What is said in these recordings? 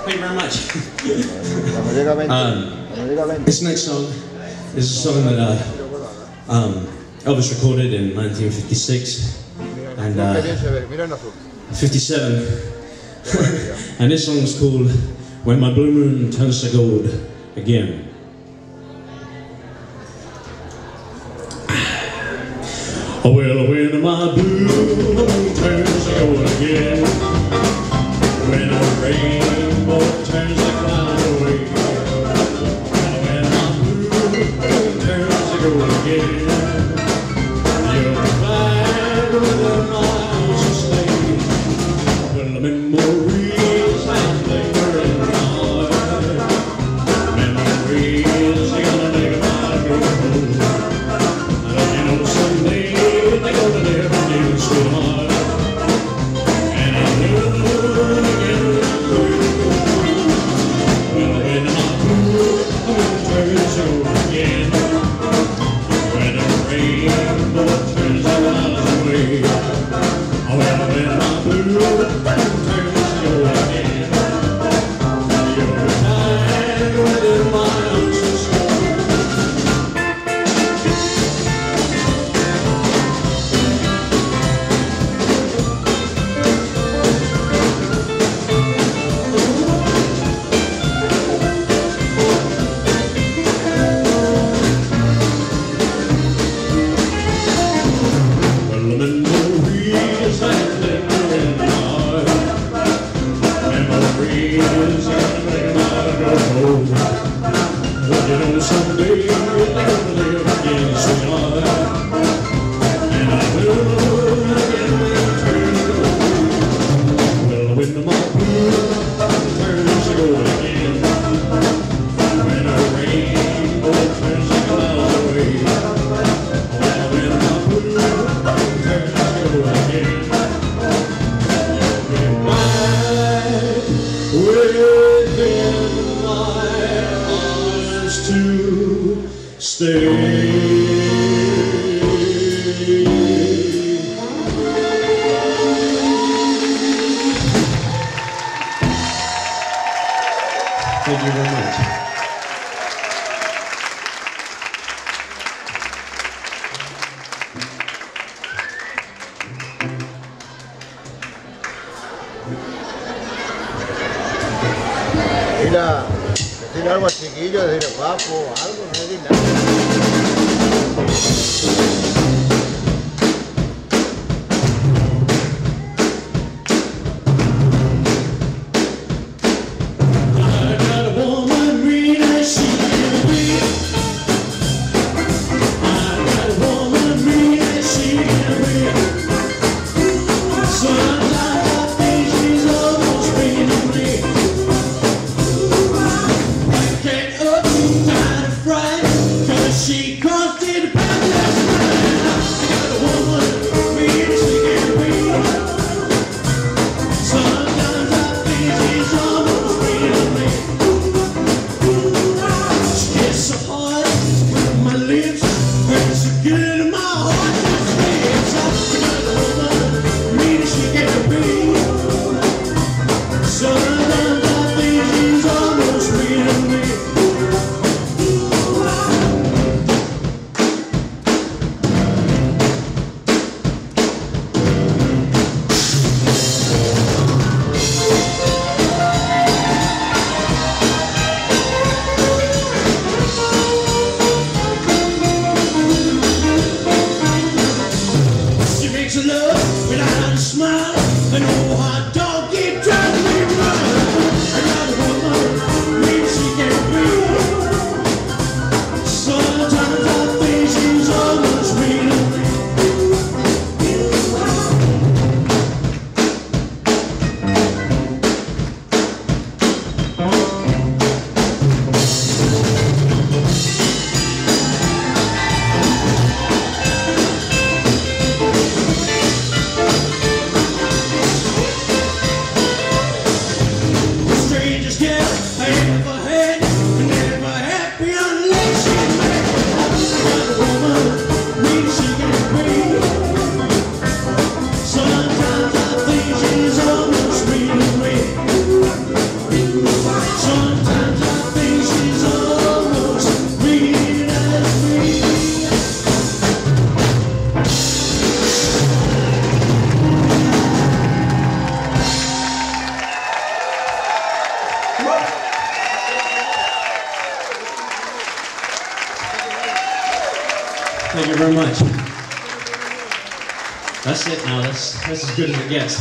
Thank you very much. This next song is a song that Elvis recorded in 1956 and 57. And this song is called When My Blue Moon Turns to Gold Again. Oh, well, when my blue moon turns to gold again, when a rainbow turns the cloud away, when my blue moon turns to gold again, you'll find within my house to stay. Well, the memories that linger in my heart, memories are gonna make my girl blue. You know someday they're gonna live in you, sweetheart. And I will again. Well, when my blue moon turns over again, when the rainbow turns the clouds away, oh, well, when my blue moon turns over again, you'll find within my arms to stay. Memories that linger in my heart, memories that make my girl old. Well, you know someday they're gonna live again, sweetheart. And I will again turn to gold. Well, when my blue turns to gold again, when a rainbow turns the clouds away, well, when my blue turns to gold again, you'll be right within my arms to stay. Thank you very much. Mira, decir algo al chiquillo, decirle guapo o algo, no decir nada. you very much. That's it now, that's as good as it gets.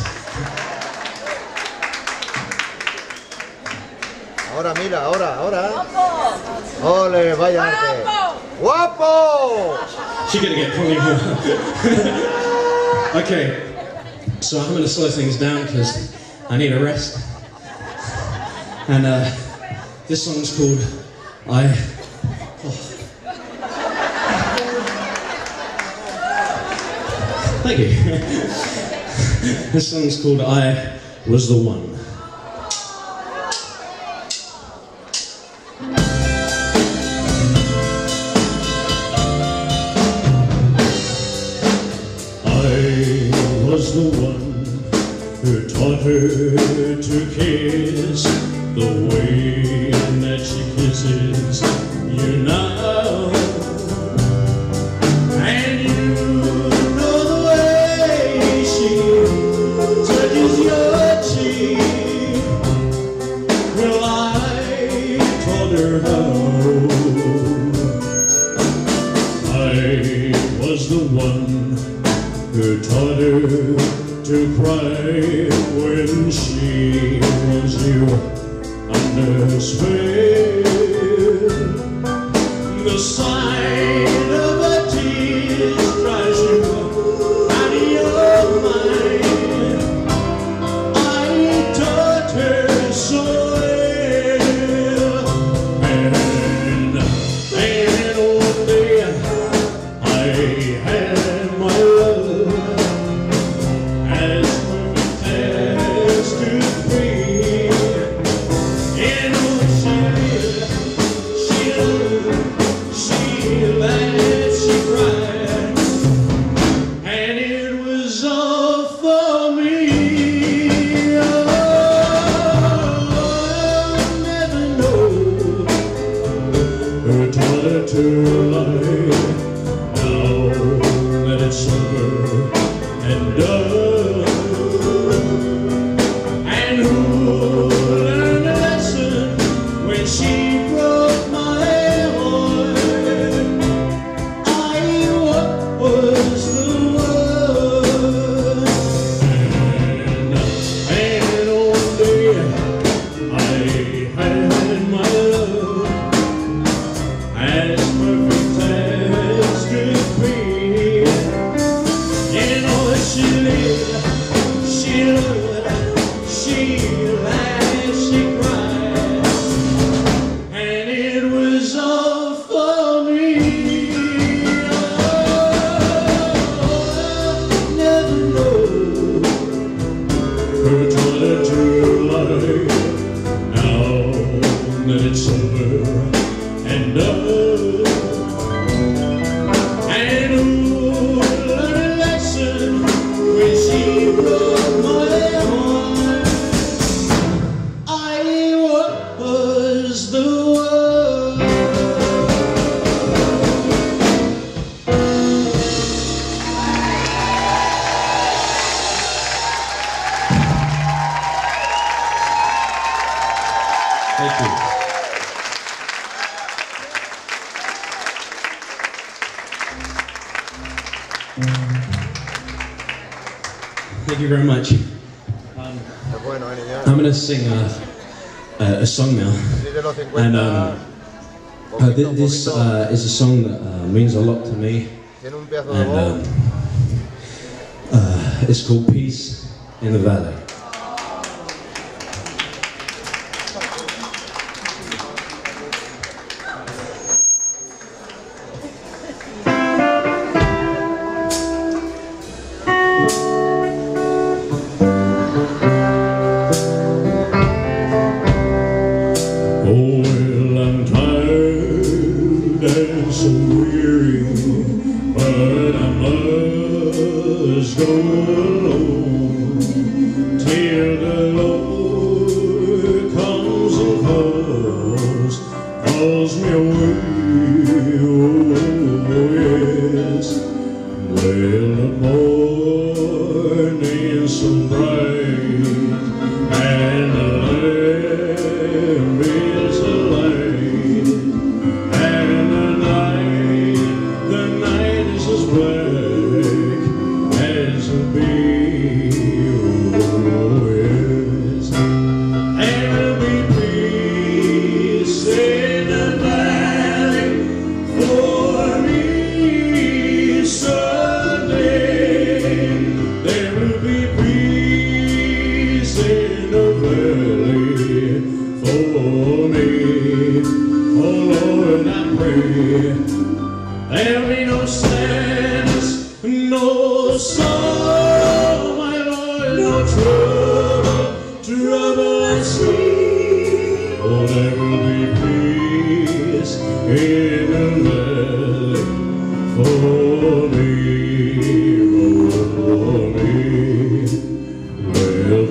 Ahora mira, ahora. Ole, vaya arte. ¡Guapo! She's gonna get probably more. Okay, so I'm gonna slow things down because I need a rest. And this song's called Thank you. This song's called I Was the One. I was the one who taught her to kiss the way that she kisses you now. And you know the way she touches your cheek. Well, I taught her how. I was the one who taught her to cry when she was you under spell. The sight of her tears drives you out of your mind. I taught her so well, and one day I had my love as perfect as could be. And she laughed, she cried, and it was all for me. Oh, I'll never know who taught her to lie. Now that it's over and done, and who learned a lesson when she broke my heart. I was the one, and one day I had my love as perfect as could be. You know she lived, she loved, she laughed, she cried, and it was all for me. Oh, I'll never know who taught her to lie. Now that it's over and done, and who learned a lesson when she broke my heart. I was the one. Thank you. Thank you very much. Es bueno, niña. I'm going to sing a song now. Sí, de los 50. And this poquito. is a song that means a lot to me. Tiene un pedazo de voz. And it's called Peace in the Valley. Oh, well, I'm tired and so weary, but I must go alone till the Lord comes and calls me away. Oh, yes. Well, the morning's so bright and the lamp is alight, and the night is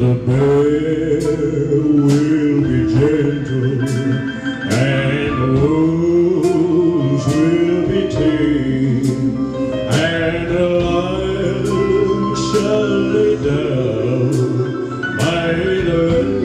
the bear will be gentle, and the wolves will be tame, and the lion shall lay down by the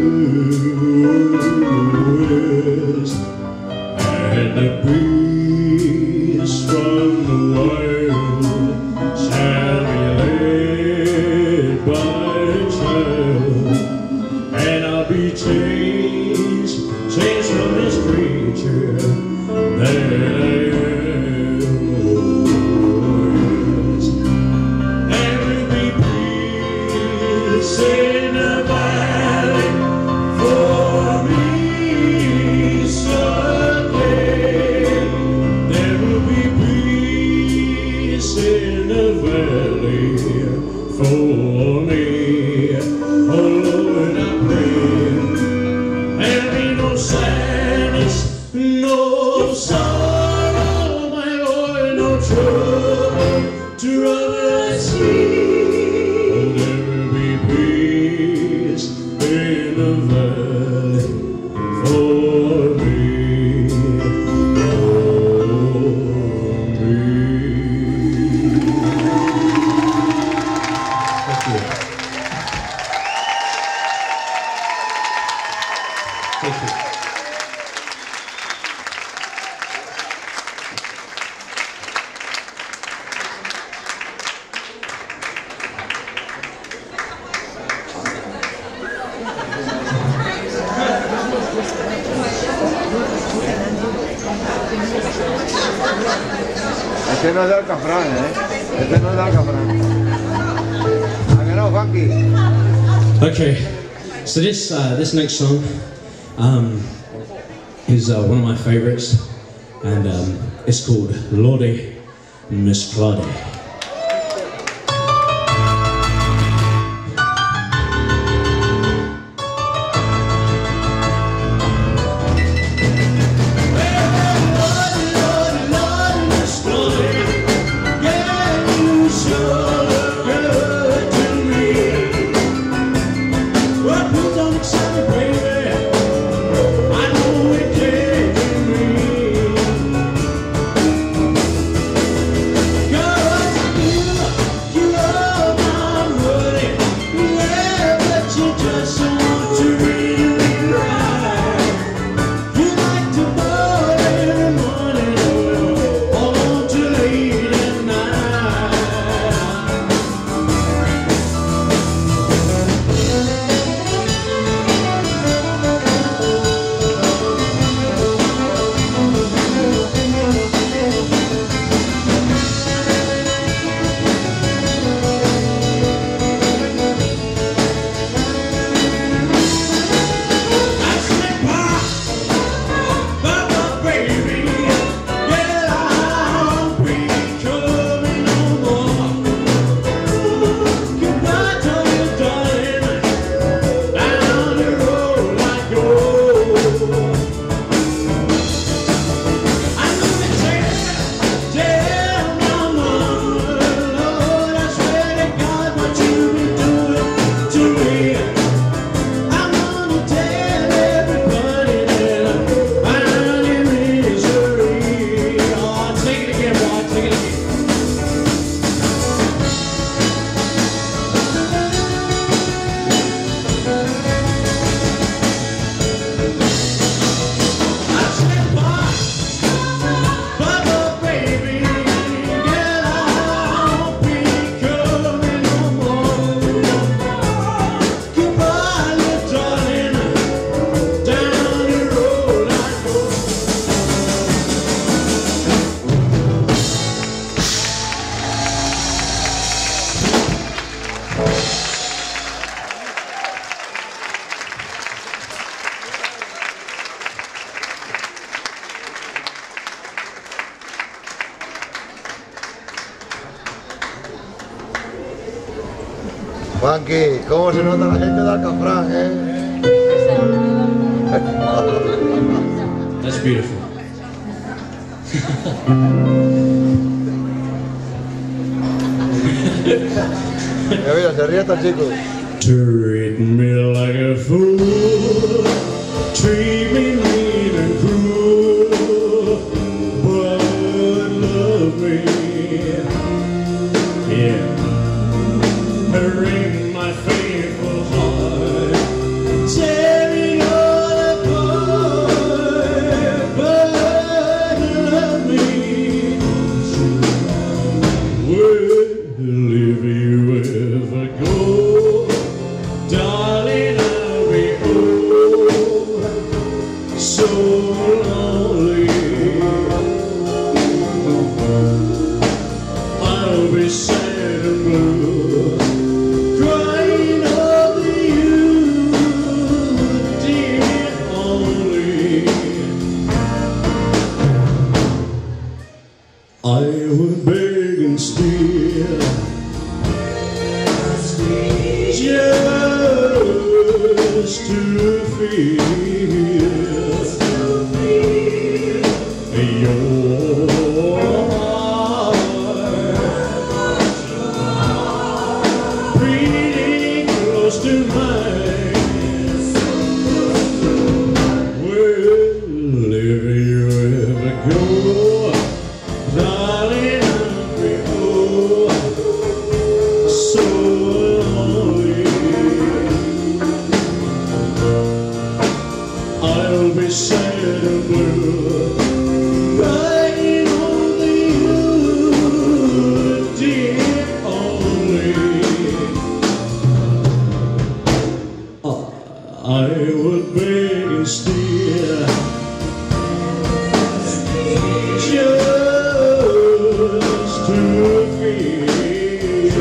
west, and the beasts from the wild shall be led by a child, and I'll be changed from this creature that I am. There will be peace in the valley for me someday. There will be peace in the valley for me. Oh Lord, I pray there'll be no sadness, no sorrow, my Lord, no trouble to run I see. Oh, there will be peace in the valley for me, Thank you. Este no es de Alcafrán, ¿eh? Este no es de Alcafrán. ¿A que no, Funky? Okay, so this next song is one of my favorites, and it's called Lordy Miss Claudia. Funky, ¿cómo se nota la gente de Alcafrán, That's beautiful. Mira, se ríe hasta el chico. Treat me like a fool, treat me mean and cruel, but love me, yeah. Ring my faithful heart, tearing all apart, but love me. Well, if you ever go, darling, I'll be so lonely. I'll be sad and blue, crying over you, dear, only. I would beg and steal, just to feel your heart breathing close to mine. Well, if you ever go, darling, I'll be so lonely. I'll be sad and blue, crying over you, dear, only. I would beg and steal, just to feel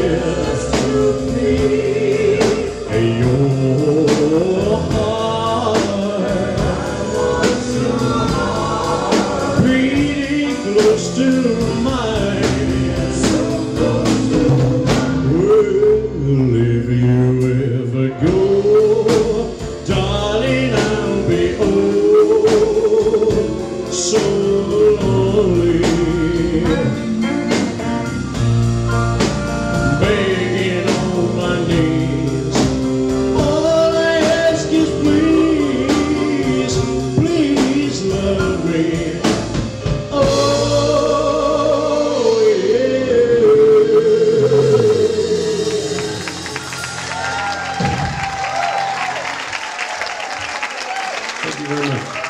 your heart breathing close to mine. Well, if you ever go, darling, I'll be so lonely. Begging on my knees, all I ask is please, please love me. Oh, yeah. Thank you very much.